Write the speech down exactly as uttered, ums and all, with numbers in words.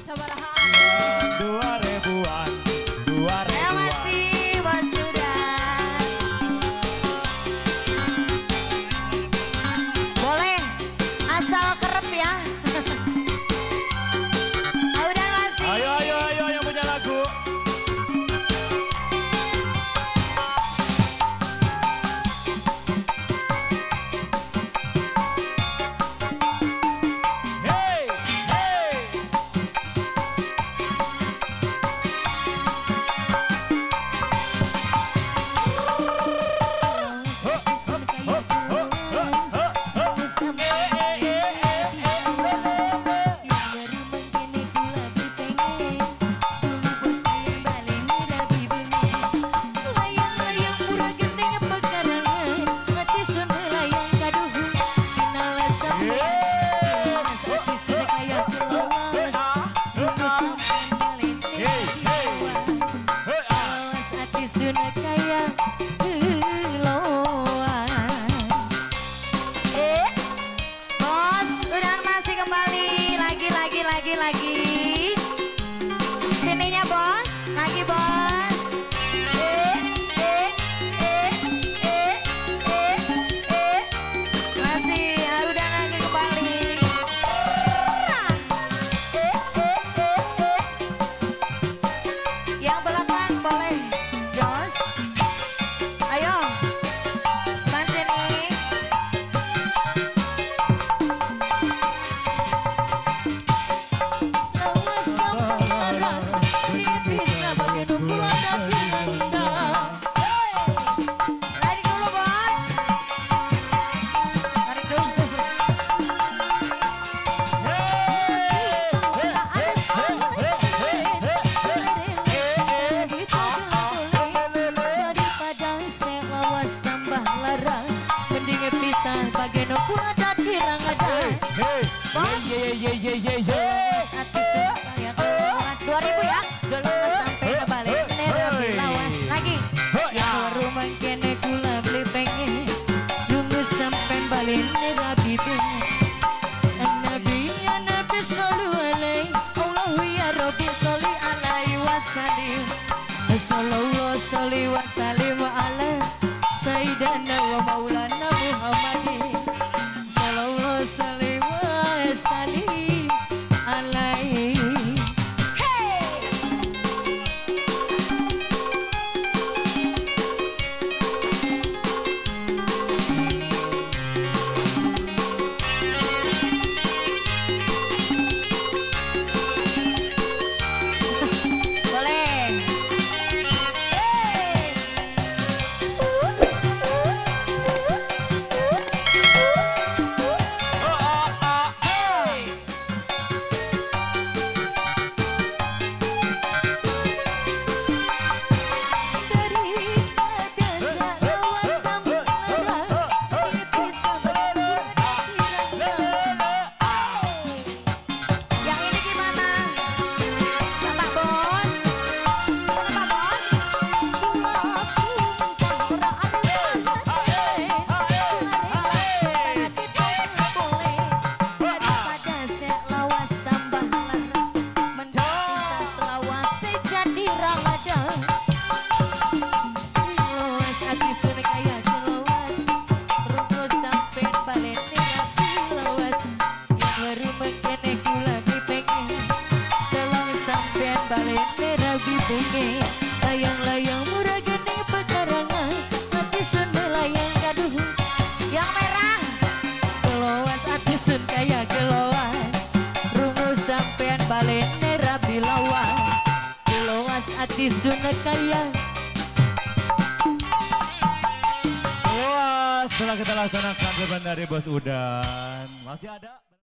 sabaraha. Dua ribuan, dua ribuan. Ya masih bos sudah. Boleh asal kerep ya. Udah masih. Ayo, ayo, ayo yang punya lagu. Lagi sininya bos, lagi bos. Eh, eh, eh, eh, eh, eh. Masih, ya udah lagi kembali. Eh, eh, eh, eh. Yang belakang boleh, Jos. Ayo, Mas ini. Dua ribu ya, dulu sampai kebalik nerapi lawas lagi. Ya rumah kene kula beli pengen, nunggu sampai balik nerapi pengen. Nabi ya Nabi sallu alaihi, Allahu ya Rabbi salli alaihi wasallim. Sallallahu salli wa sallim ala Sayyidina wa maulana Muhammadin. Sallallahu salli wa sallim alaihi. Layang-layang murah gede pekarangan, hati sun melayang gaduh. Yang merah, keloas hati sun kaya keloas, rungu sampean balen merah bilawas, keloas hati sun kaya. Wah, setelah kita laksanakan beban dari Bos Udan, masih ada.